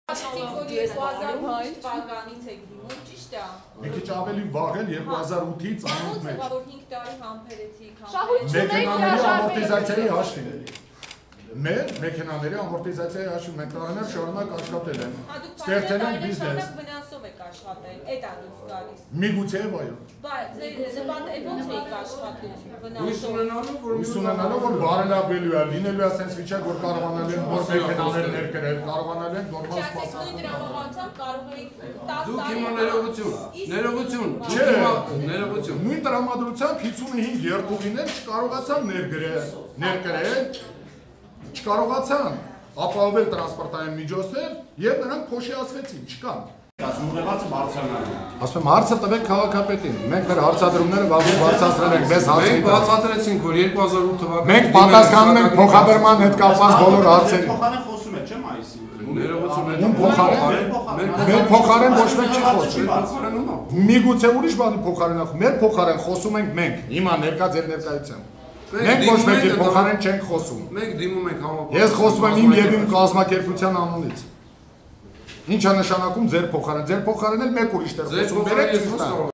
Մի քիչ ավելի վաղ էլ 2008-ից անունդ մեջ։ Մեքենաների ամորտիզացիայի հաշվին։ Մեր մեքենաների ամորտիզացիայի հաշվին մենք տարիներ շարունակ աշխատել են։ Ստեղծել են բիզնես։ Միգուցե այո։ Ույս ունենալով որ բարելավելու է, լինելու է ասենց վիճակ, որ կարողանալ են նոր մեքենաներ ներկրել, կարողանալ են նորմալ սպասարկղ։ Դուք հիմա ներողություն, նույն տրամադրությամբ 55 երթուղիներ չկարողացան ներկրել, չկարողացան ապահովել տրանսպորտային միջոցներ եւ նրանք փոշիացվեցին, չկան։ Ասում եմ հարցը տվեք քաղաքապետին։ Մենք մեր հարցադրումները վաղուց բարձրացրել ենք, մեզ հարցեր։ Մենք բացատրեցինք, որ 2008 թվականին մենք պատասխանում ենք փոխադրման հետ կապված բոլոր հարցերին։ Փոխարեն խոսում է, չէ՞ մայիսի։ Ում փոխարեն։ Մեր փոխարեն ոչ մեկ չի խոսում։ Միգուցե ուրիշ բանի փոխարեն, մեր փոխարեն խոսում ենք մենք, հիմա ներկա ձեր ներկայությամբ։ Մենք ոչ մեկի փոխարեն չենք խոսում։ Մենք դիմում ենք համապարփակ։ Ես խոսում եմ իմ եւ իմ կազմակերպության անունից։ Ինչ է նշանակում ձեր փոխարեն։ Ձեր փոխարեն էլ մեկ ուրիշ տեղ խոսում։